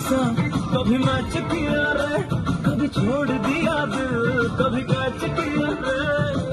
सा कभी मैच किया रे, कभी छोड़ दिया दिल, कभी कैच किया रे।